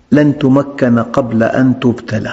لن تمكن قبل أن تبتلى.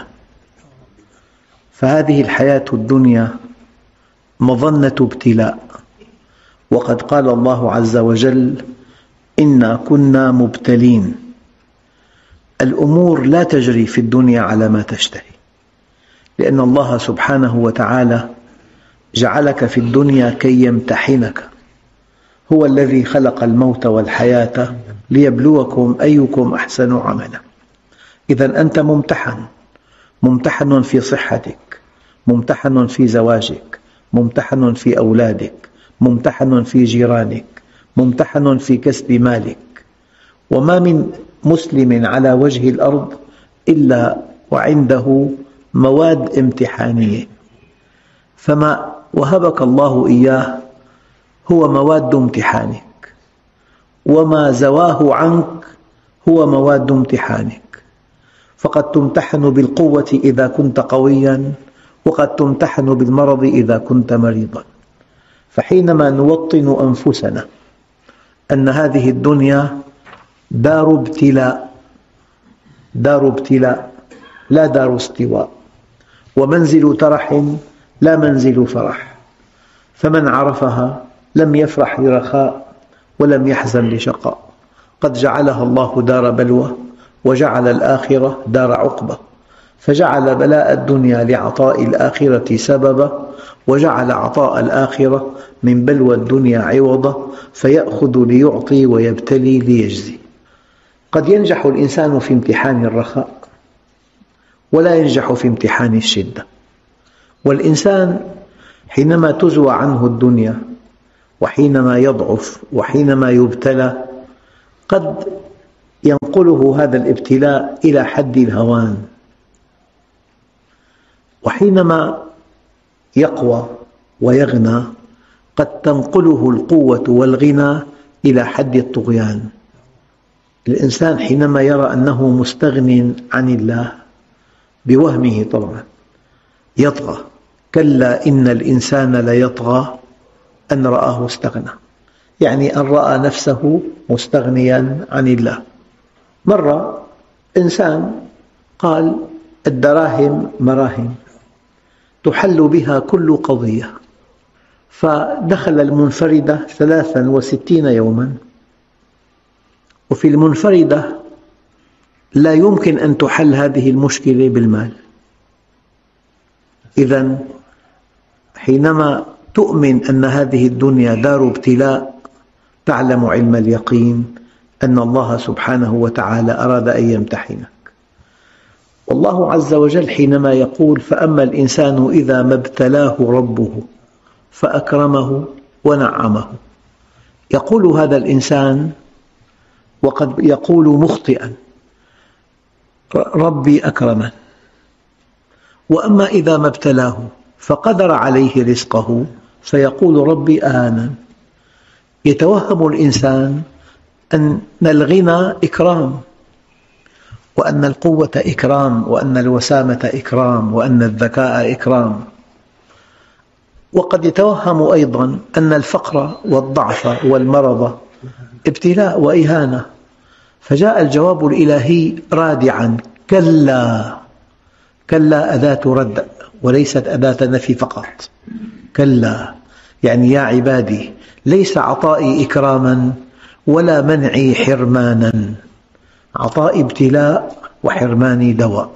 فهذه الحياة الدنيا مظنة ابتلاء، وقد قال الله عز وجل: إنا كنا مبتلين. الأمور لا تجري في الدنيا على ما تشتهي، لأن الله سبحانه وتعالى جعلك في الدنيا كي يمتحنك. هو الذي خلق الموت والحياة ليبلوكم أيكم أحسن عملا. إذا أنت ممتحن في صحتك، ممتحن في زواجك، ممتحن في أولادك، ممتحن في جيرانك، ممتحن في كسب مالك. وما من مسلم على وجه الأرض إلا وعنده مواد امتحانية، فما وهبك الله إياه هو مواد امتحانك، وما زواه عنك هو مواد امتحانك. فقد تمتحن بالقوة إذا كنت قوياً، وقد تمتحن بالمرض إذا كنت مريضاً. فحينما نوطن أنفسنا أن هذه الدنيا دار ابتلاء لا دار استواء، ومنزل ترح لا منزل فرح، فمن عرفها لم يفرح لرخاء ولم يحزن لشقاء. قد جعلها الله دار بلوى، وجعل الآخرة دار عقبة، فجعل بلاء الدنيا لعطاء الآخرة سببا، وجعل عطاء الآخرة من بلوى الدنيا عوضا، فيأخذ ليعطي ويبتلي ليجزي. قد ينجح الإنسان في امتحان الرخاء ولا ينجح في امتحان الشدة. والإنسان حينما تزوى عنه الدنيا، وحينما يضعف، وحينما يبتلى، قد ينقله هذا الابتلاء إلى حد الهوان، وحينما يقوى ويغنى قد تنقله القوة والغنى إلى حد الطغيان. الإنسان حينما يرى أنه مستغن عن الله بوهمه طبعا يطغى. كلا إن الإنسان ليطغى أن رآه استغنى، يعني أن رأى نفسه مستغنيا عن الله. مرة إنسان قال: الدراهم مراهم تحل بها كل قضية، فدخل المنفردة 63 يوما، وفي المنفردة لا يمكن أن تحل هذه المشكلة بالمال. إذن حينما تؤمن أن هذه الدنيا دار ابتلاء، تعلم علم اليقين أن الله سبحانه وتعالى أراد أن يمتحنك. والله عز وجل حينما يقول: فأما الإنسان إذا ما ابتلاه ربه فأكرمه ونعمه، يقول هذا الإنسان وقد يقول مخطئا: ربي أكرمن. وأما إذا ما ابتلاه فقدر عليه رزقه فيقول: ربي أهانن. يتوهم الإنسان أن الغنى إكرام، وأن القوة إكرام، وأن الوسامة إكرام، وأن الذكاء إكرام. وقد يتوهم أيضا أن الفقر والضعف والمرض ابتلاء وإهانة. فجاء الجواب الإلهي رادعا: كلا. كلا أداة رد وليست أداة نفي فقط. كلا يعني يا عبادي، ليس عطائي إكراما ولا منعي حرمانا، عطائي ابتلاء وحرماني دواء.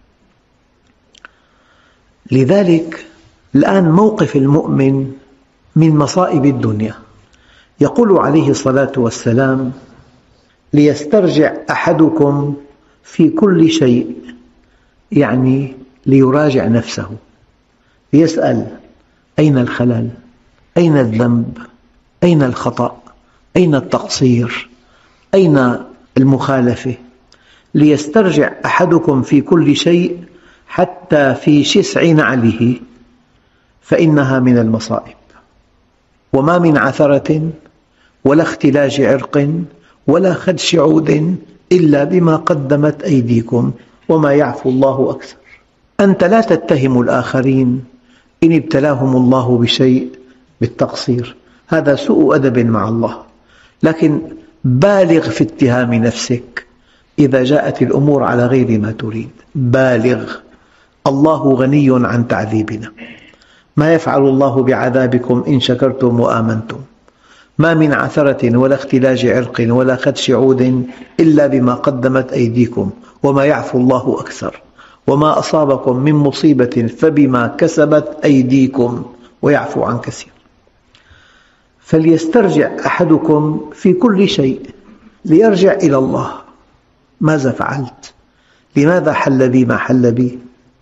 لذلك الآن موقف المؤمن من مصائب الدنيا. يقول عليه الصلاة والسلام: ليسترجع أحدكم في كل شيء، يعني ليراجع نفسه، ليسأل: أين الخلل؟ أين الذنب؟ أين الخطأ؟ أين التقصير؟ أين المخالفة؟ ليسترجع أحدكم في كل شيء حتى في شسع نعله، فإنها من المصائب. وما من عثرة ولا اختلاج عرق ولا خدش عود إلا بما قدمت أيديكم وما يعفو الله أكثر. أنت لا تتهم الآخرين إن ابتلاهم الله بشيء بالتقصير، هذا سوء أدب مع الله، لكن بالغ في اتهام نفسك إذا جاءت الأمور على غير ما تريد. بالغ. الله غني عن تعذيبنا. ما يفعل الله بعذابكم إن شكرتم وآمنتم. ما من عثرة ولا اختلاج عرق ولا خدش عود إلا بما قدمت أيديكم وما يعفو الله أكثر. وما أصابكم من مصيبة فبما كسبت أيديكم ويعفو عن كثير. فليسترجع أحدكم في كل شيء، ليرجع إلى الله. ماذا فعلت؟ لماذا حل بي ما حل بي؟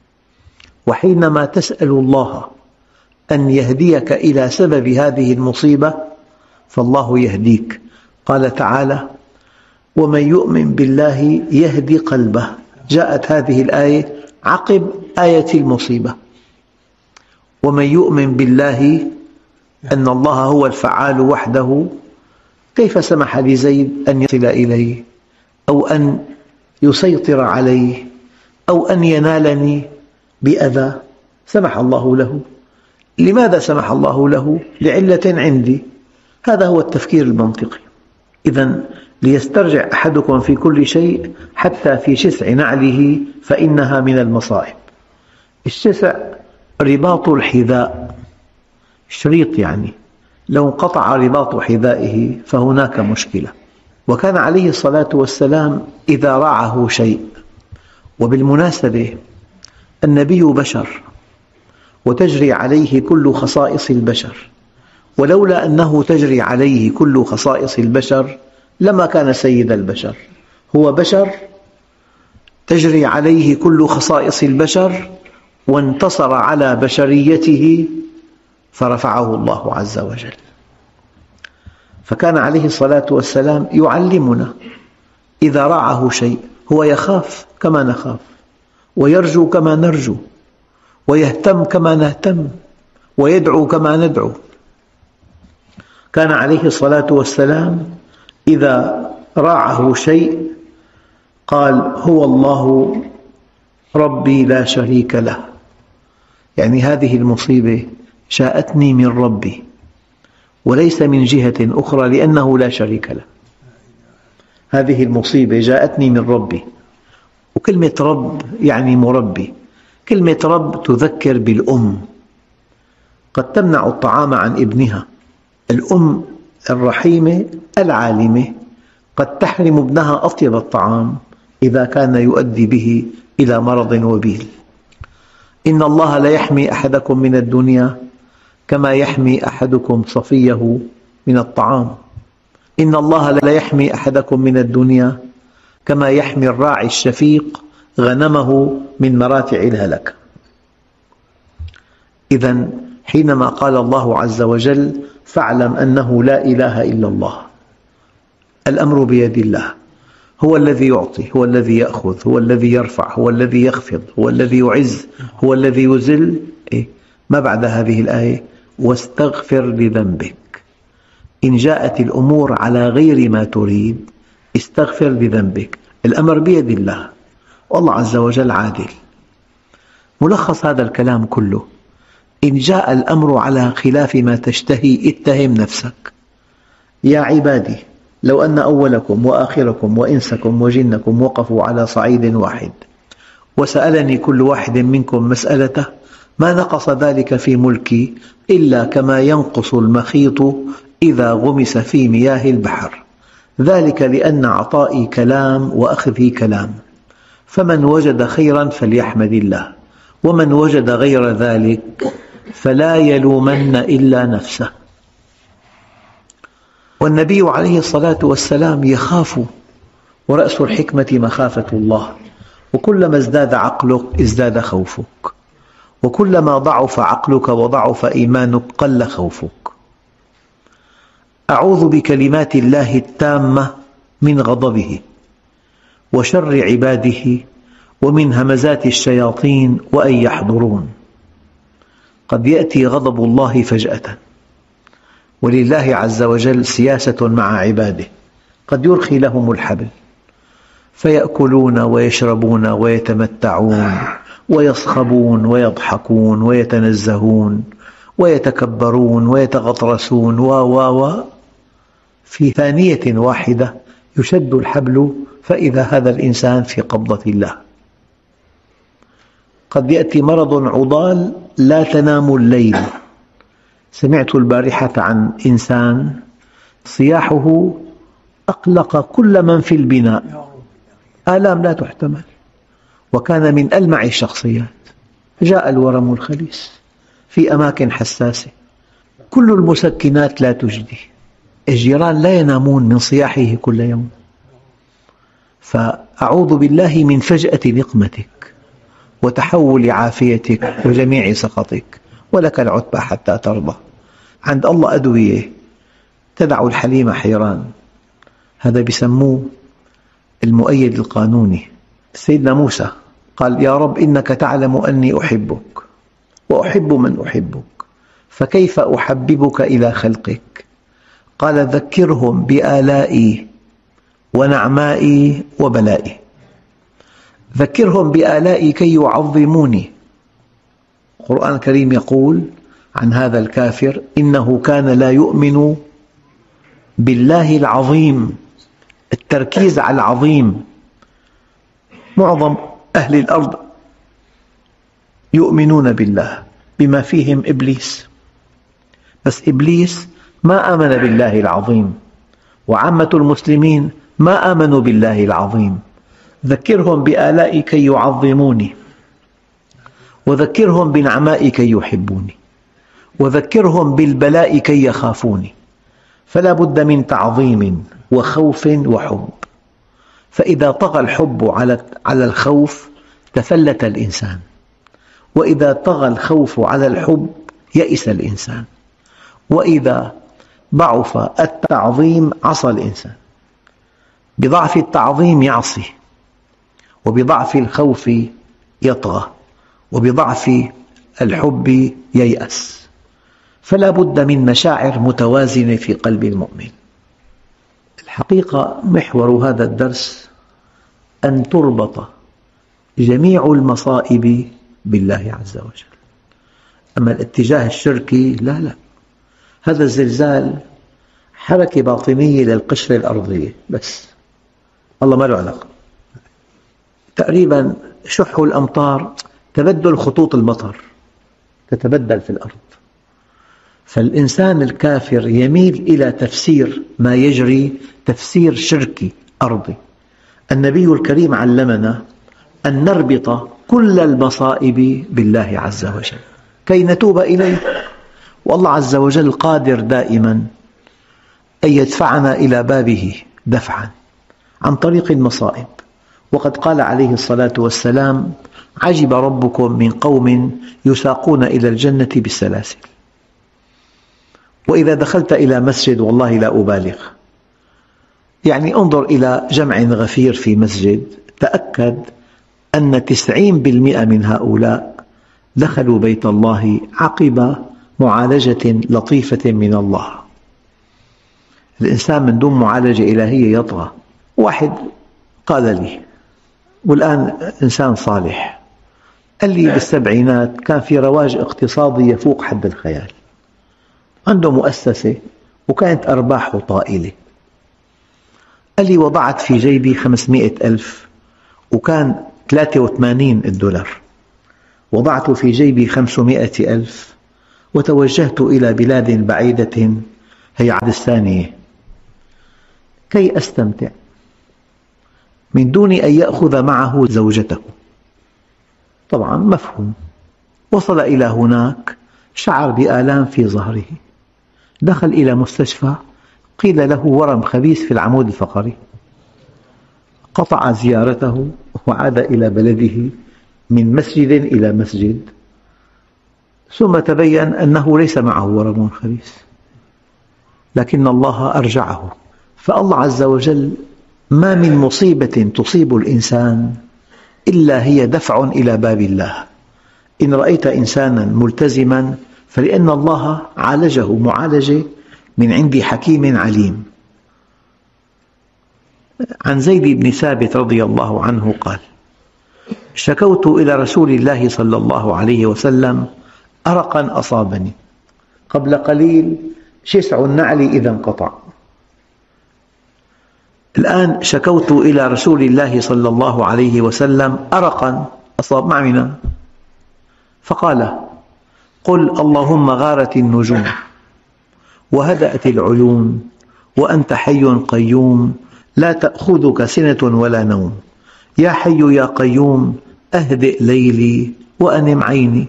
وحينما تسأل الله أن يهديك إلى سبب هذه المصيبة فالله يهديك. قال تعالى: ومن يؤمن بالله يهدي قلبه. جاءت هذه الآية عقب آية المصيبة. ومن يؤمن بالله أن الله هو الفعال وحده. كيف سمح لزيد أن يصل إليه أو أن يسيطر عليه أو أن ينالني بأذى؟ سمح الله له. لماذا سمح الله له؟ لعلة عندي. هذا هو التفكير المنطقي. إذن ليسترجع أحدكم في كل شيء حتى في شسع نعله فإنها من المصائب. الشسع رباط الحذاء، شريط يعني، لو انقطع رباط حذائه فهناك مشكلة. وكان عليه الصلاة والسلام إذا رعه شيء، وبالمناسبة النبي بشر وتجري عليه كل خصائص البشر، ولولا أنه تجري عليه كل خصائص البشر لما كان سيد البشر. هو بشر تجري عليه كل خصائص البشر، وانتصر على بشريته فرفعه الله عز وجل. فكان عليه الصلاة والسلام يعلمنا إذا رعه شيء هو يخاف كما نخاف، ويرجو كما نرجو، ويهتم كما نهتم، ويدعو كما ندعو. كان عليه الصلاة والسلام إذا راعه شيء قال: هو الله ربي لا شريك له. يعني هذه المصيبة جاءتني من ربي وليس من جهة أخرى، لأنه لا شريك له. هذه المصيبة جاءتني من ربي. وكلمة رب يعني مربي. كلمة رب تذكر بالأم، قد تمنع الطعام عن ابنها. الأم الرحيمة العالمة قد تحرم ابنها أطيب الطعام إذا كان يؤدي به إلى مرض وبيل. إن الله لا يحمي أحدكم من الدنيا كما يحمي أحدكم صفيه من الطعام. إن الله لا يحمي أحدكم من الدنيا كما يحمي الراعي الشفيق غنمه من مراتع الهلك. إذن حينما قال الله عز وجل: فاعلم أنه لا إله إلا الله، الأمر بيد الله. هو الذي يعطي، هو الذي يأخذ، هو الذي يرفع، هو الذي يخفض، هو الذي يعز، هو الذي يذل. ما بعد هذه الآية: واستغفر لذنبك. إن جاءت الأمور على غير ما تريد استغفر لذنبك. الأمر بيد الله، والله عز وجل عادل. ملخص هذا الكلام كله: إن جاء الأمر على خلاف ما تشتهي اتهم نفسك. يا عبادي لو أن أولكم وآخركم وإنسكم وجنكم وقفوا على صعيد واحد وسألني كل واحد منكم مسألته ما نقص ذلك في ملكي إلا كما ينقص المخيط إذا غمس في مياه البحر، ذلك لأن عطائي كلام وأخذي كلام، فمن وجد خيرا فليحمد الله، ومن وجد غير ذلك فلا يلومن إلا نفسه. والنبي عليه الصلاة والسلام يخاف، ورأس الحكمة مخافة الله. وكلما ازداد عقلك ازداد خوفك، وكلما ضعف عقلك وضعف إيمانك قل خوفك. أعوذ بكلمات الله التامة من غضبه وشر عباده ومن همزات الشياطين وأن يحضرون. قد يأتي غضب الله فجأة، ولله عز وجل سياسة مع عباده، قد يرخي لهم الحبل فيأكلون ويشربون ويتمتعون ويصخبون ويضحكون ويتنزهون ويتكبرون ويتغطرسون في ثانية واحدة يشد الحبل فإذا هذا الإنسان في قبضة الله. قد يأتي مرض عضال لا تنام الليل. سمعت البارحة عن إنسان صياحه أقلق كل من في البناء، آلام لا تحتمل، وكان من ألمع الشخصيات. جاء الورم الخبيث في أماكن حساسة، كل المسكنات لا تجدي، الجيران لا ينامون من صياحه كل يوم. فأعوذ بالله من فجأة نقمتك وتحول عافيتك وجميع سخطك، ولك العتبى حتى ترضى. عند الله أدوية تدع الحليم حيران، هذا يسموه المؤيد القانوني. سيدنا موسى قال: يا رب إنك تعلم أني أحبك وأحب من أحبك، فكيف أحببك إلى خلقك؟ قال: ذكرهم بآلائي ونعمائي وبلائي. ذكرهم بآلائي كي يعظموني. القرآن الكريم يقول عن هذا الكافر: إنه كان لا يؤمن بالله العظيم. التركيز على العظيم. معظم أهل الأرض يؤمنون بالله بما فيهم إبليس، بس إبليس ما آمن بالله العظيم، وعامة المسلمين ما آمنوا بالله العظيم. ذكرهم بآلائي كي يعظموني، وذكرهم بنعمائي كي يحبوني، وذكرهم بالبلاء كي يخافوني. فلا بد من تعظيم وخوف وحب. فإذا طغى الحب على الخوف تفلت الإنسان، وإذا طغى الخوف على الحب يئس الإنسان، وإذا ضعف التعظيم عصى الإنسان. بضعف التعظيم يعصي، وبضعف الخوف يطغى، وبضعف الحب ييأس. فلا بد من مشاعر متوازنة في قلب المؤمن. الحقيقة محور هذا الدرس أن تربط جميع المصائب بالله عز وجل. أما الاتجاه الشركي لا، هذا الزلزال حركة باطنية للقشرة الأرضية بس، الله ما له علاقة. تقريبا شح الأمطار تبدل خطوط المطر تتبدل في الأرض. فالإنسان الكافر يميل إلى تفسير ما يجري تفسير شركي أرضي. النبي الكريم علمنا أن نربط كل المصائب بالله عز وجل كي نتوب إليه، والله عز وجل قادر دائما أن يدفعنا إلى بابه دفعا عن طريق المصائب. وقد قال عليه الصلاة والسلام: عجب ربكم من قوم يساقون إلى الجنة بالسلاسل. وإذا دخلت إلى مسجد، والله لا أبالغ، يعني انظر إلى جمع غفير في مسجد، تأكد أن 90% من هؤلاء دخلوا بيت الله عقب معالجة لطيفة من الله. الإنسان من دون معالجة إلهية يطغى. واحد قال لي، والآن إنسان صالح، قال لي بالسبعينات كان في رواج اقتصادي يفوق حد الخيال، عنده مؤسسة وكانت أرباحه طائلة. قال لي: وضعت في جيبي 500,000 وكان 83 الدولار، وضعت في جيبي 500,000 وتوجهت إلى بلاد بعيدة هي عدستانية كي أستمتع من دون أن يأخذ معه زوجته. طبعا مفهوم. وصل إلى هناك، شعر بآلام في ظهره، دخل إلى مستشفى، قيل له ورم خبيث في العمود الفقري. قطع زيارته وعاد إلى بلده من مسجد إلى مسجد، ثم تبين أنه ليس معه ورم خبيث، لكن الله أرجعه. فالله عز وجل ما من مصيبة تصيب الإنسان إلا هي دفع إلى باب الله. إن رأيت إنسانا ملتزما فلأن الله عالجه معالجة من عند حكيم عليم. عن زيد بن ثابت رضي الله عنه قال: شكوت إلى رسول الله صلى الله عليه وسلم أرقا أصابني، قبل قليل شسع النعل إذا انقطع. الآن شكوت إلى رسول الله صلى الله عليه وسلم أرقا أصاب معنا، فقال: قل اللهم غارت النجوم وهدأت العيون وأنت حي قيوم لا تأخذك سنة ولا نوم، يا حي يا قيوم أهدئ ليلي وأنم عيني.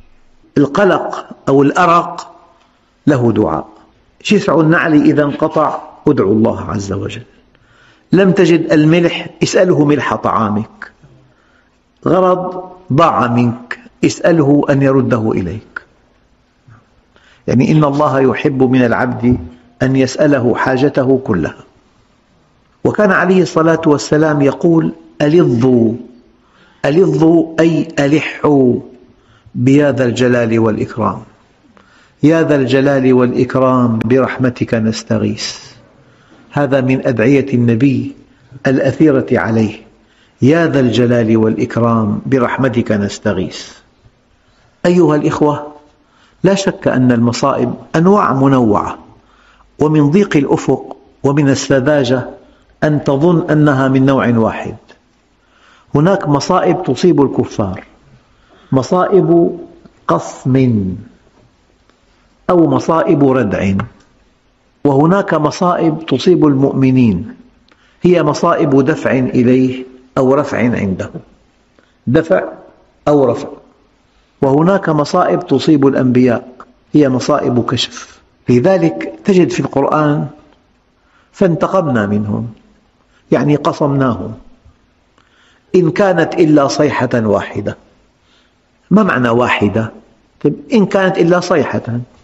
القلق أو الأرق له دعاء. شسع النعل إذا انقطع ادعو الله عز وجل. لم تجد الملح اسأله ملح طعامك. غرض ضاع منك اسأله أن يرده إليك. يعني إن الله يحب من العبد أن يسأله حاجته كلها. وكان عليه الصلاة والسلام يقول: ألظوا ألظوا أي ألحوا بيا ذا الجلال والإكرام، يا ذا الجلال والإكرام برحمتك نستغيث. هذا من أدعية النبي الأثيرة عليه: يا ذا الجلال والإكرام برحمتك نستغيث. أيها الإخوة، لا شك أن المصائب أنواع منوعة، ومن ضيق الأفق ومن السذاجة أن تظن أنها من نوع واحد. هناك مصائب تصيب الكفار، مصائب قصم أو مصائب ردع، وهناك مصائب تصيب المؤمنين هي مصائب دفع إليه أو رفع عنده، دفع أو رفع. وهناك مصائب تصيب الأنبياء هي مصائب كشف. لذلك تجد في القرآن: فانتقمنا منهم، يعني قصمناهم، إن كانت إلا صيحة واحدة. ما معنى واحدة؟ إن كانت إلا صيحة،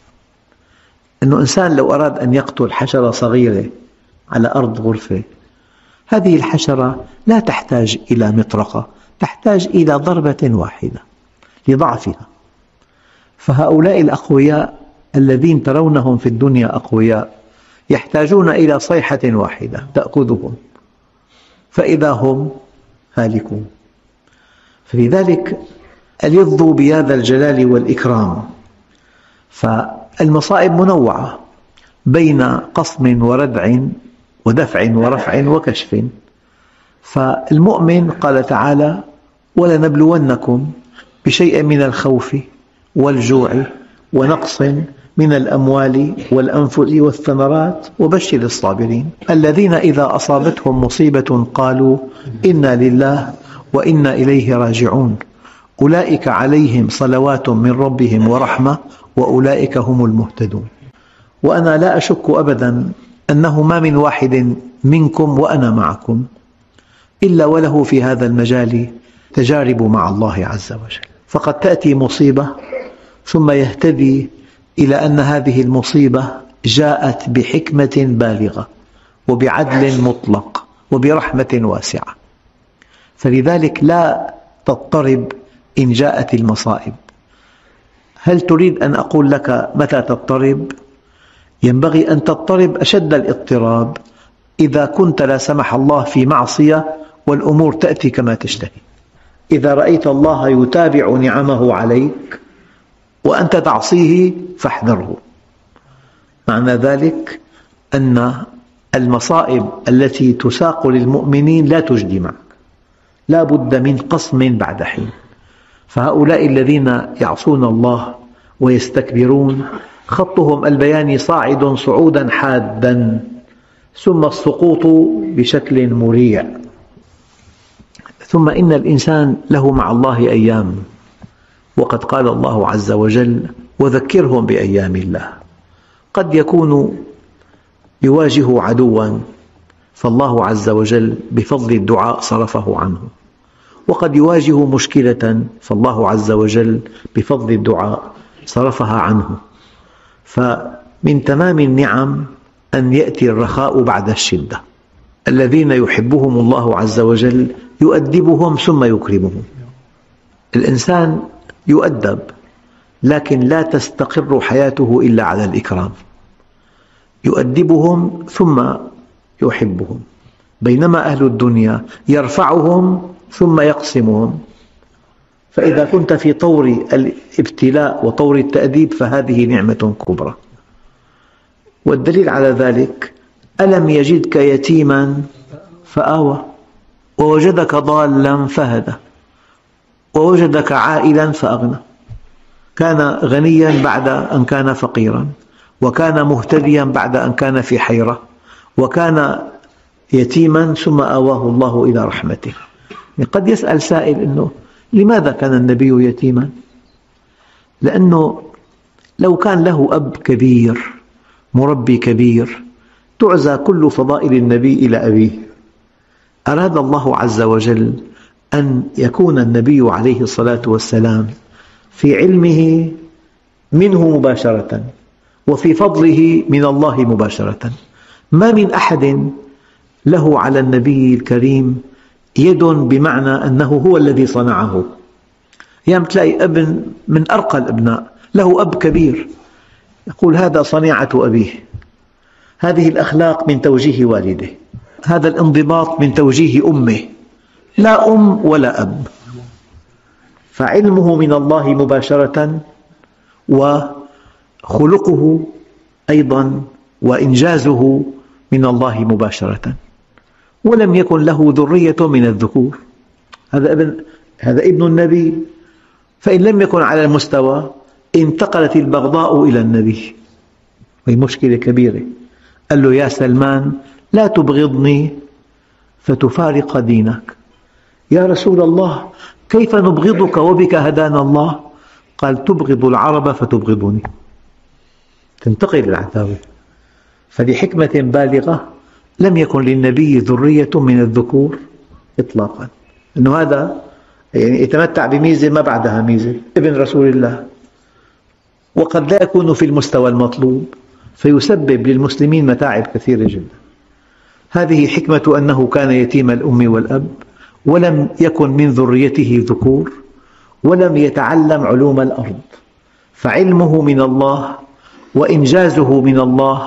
أنه إنسان لو أراد أن يقتل حشرة صغيرة على أرض غرفة، هذه الحشرة لا تحتاج إلى مطرقة، تحتاج إلى ضربة واحدة لضعفها. فهؤلاء الأقوياء الذين ترونهم في الدنيا أقوياء يحتاجون إلى صيحة واحدة تأخذهم، فإذا هم هالكون. فلذلك ألظوا بهذا الجلال والإكرام. فالمصائب منوعة بين قصم وردع ودفع ورفع وكشف. فالمؤمن قال تعالى: ولنبلونكم بشيء من الخوف والجوع ونقص من الأموال والأنفس والثمرات وبشر الصابرين الذين إذا أصابتهم مصيبة قالوا إنا لله وإنا إليه راجعون أولئك عليهم صلوات من ربهم ورحمة وأولئك هم المهتدون. وأنا لا أشك أبدا أنه ما من واحد منكم وأنا معكم إلا وله في هذا المجال تجارب مع الله عز وجل. فقد تأتي مصيبة ثم يهتدي إلى أن هذه المصيبة جاءت بحكمة بالغة وبعدل مطلق وبرحمة واسعة. فلذلك لا تضطرب إن جاءت المصائب. هل تريد أن أقول لك متى تضطرب؟ ينبغي أن تضطرب أشد الاضطراب إذا كنت لا سمح الله في معصية والأمور تأتي كما تشتهي. إذا رأيت الله يتابع نعمه عليك وأنت تعصيه فاحذره. معنى ذلك أن المصائب التي تساق للمؤمنين لا تجدي معك، لا بد من قصم بعد حين. فهؤلاء الذين يعصون الله ويستكبرون خطهم البياني صاعد صعودا حادا ثم السقوط بشكل مريع. ثم إن الإنسان له مع الله أيام، وقد قال الله عز وجل: وذكرهم بأيام الله. قد يكون يواجه عدوا فالله عز وجل بفضل الدعاء صرفه عنه، وقد يواجه مشكلة فالله عز وجل بفضل الدعاء صرفها عنه. فمن تمام النعم أن يأتي الرخاء بعد الشدة. الذين يحبهم الله عز وجل يؤدبهم ثم يكرمهم. الإنسان يؤدب لكن لا تستقر حياته إلا على الإكرام. يؤدبهم ثم يحبهم، بينما أهل الدنيا يرفعهم ثم يقسمهم. فإذا كنت في طور الابتلاء وطور التأديب فهذه نعمة كبرى. والدليل على ذلك: ألم يجدك يتيما فآوى، ووجدك ضالا فهدى، ووجدك عائلا فأغنى. كان غنيا بعد أن كان فقيرا، وكان مهتديا بعد أن كان في حيرة، وكان يتيما ثم آواه الله إلى رحمته. قد يسأل سائل أنه لماذا كان النبي يتيما؟ لأنه لو كان له أب كبير مربي كبير تعزى كل فضائل النبي إلى أبيه. أراد الله عز وجل أن يكون النبي عليه الصلاة والسلام في علمه منه مباشرة، وفي فضله من الله مباشرة. ما من أحد له على النبي الكريم يد بمعنى أنه هو الذي صنعه. يعني تلاقي ابن من أرقى الأبناء له أب كبير يقول هذا صنيعة أبيه، هذه الأخلاق من توجيه والده، هذا الانضباط من توجيه أمه، لا أم ولا أب. فعلمه من الله مباشرة، وخلقه أيضا وإنجازه من الله مباشرة. ولم يكن له ذرية من الذكور، هذا ابن النبي، فإن لم يكن على المستوى انتقلت البغضاء إلى النبي، وهي مشكلة كبيرة. قال له يا سلمان لا تبغضني فتفارق دينك. يا رسول الله كيف نبغضك وبك هدانا الله؟ قال تبغض العرب فتبغضني، تنتقل العداوة. فلحكمة بالغة لم يكن للنبي ذرية من الذكور إطلاقا، أنه هذا يعني يتمتع بميزة ما بعدها ميزة، ابن رسول الله، وقد لا يكون في المستوى المطلوب فيسبب للمسلمين متاعب كثيرة جدا. هذه حكمة أنه كان يتيم الأم والأب، ولم يكن من ذريته ذكور، ولم يتعلم علوم الأرض، فعلمه من الله وإنجازه من الله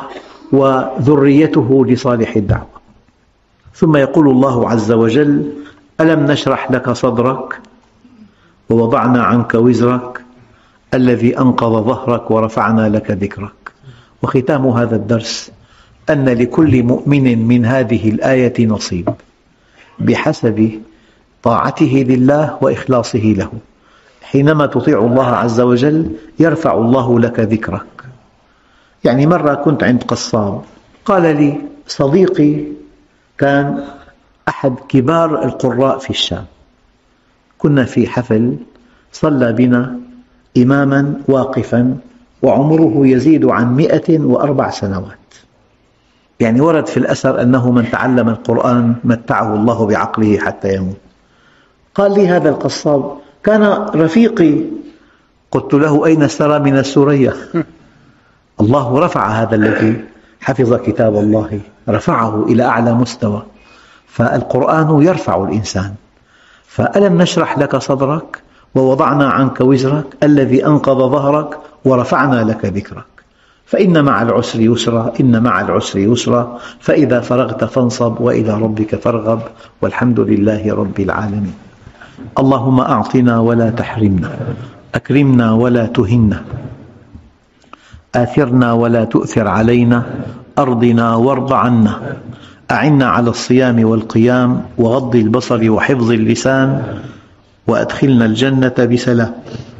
وذريته لصالح الدعوة. ثم يقول الله عز وجل ألم نشرح لك صدرك ووضعنا عنك وزرك الذي أنقض ظهرك ورفعنا لك ذكرك. وختام هذا الدرس أن لكل مؤمن من هذه الآية نصيب بحسب طاعته لله وإخلاصه له. حينما تطيع الله عز وجل يرفع الله لك ذكرك. يعني مرة كنت عند قصاب قال لي صديقي كان أحد كبار القراء في الشام، كنا في حفل صلى بنا إماما واقفا وعمره يزيد عن 104 سنوات. يعني ورد في الأثر أنه من تعلم القرآن متعه الله بعقله حتى يموت. قال لي هذا القصاب كان رفيقي. قلت له أين سرى من السرية؟ الله رفع هذا الذي حفظ كتاب الله، رفعه إلى أعلى مستوى. فالقرآن يرفع الإنسان. فألم نشرح لك صدرك ووضعنا عنك وزرك الذي أنقض ظهرك ورفعنا لك ذكرك. فإن مع العسر يسرا، إن مع العسر يسرا، فإذا فرغت فانصب وإلى ربك فارغب، والحمد لله رب العالمين. اللهم أعطنا ولا تحرمنا، أكرمنا ولا تهنا، آثرنا ولا تؤثر علينا، أرضنا وارض عنا، أعنا على الصيام والقيام وغض البصر وحفظ اللسان، وأدخلنا الجنة بسلام.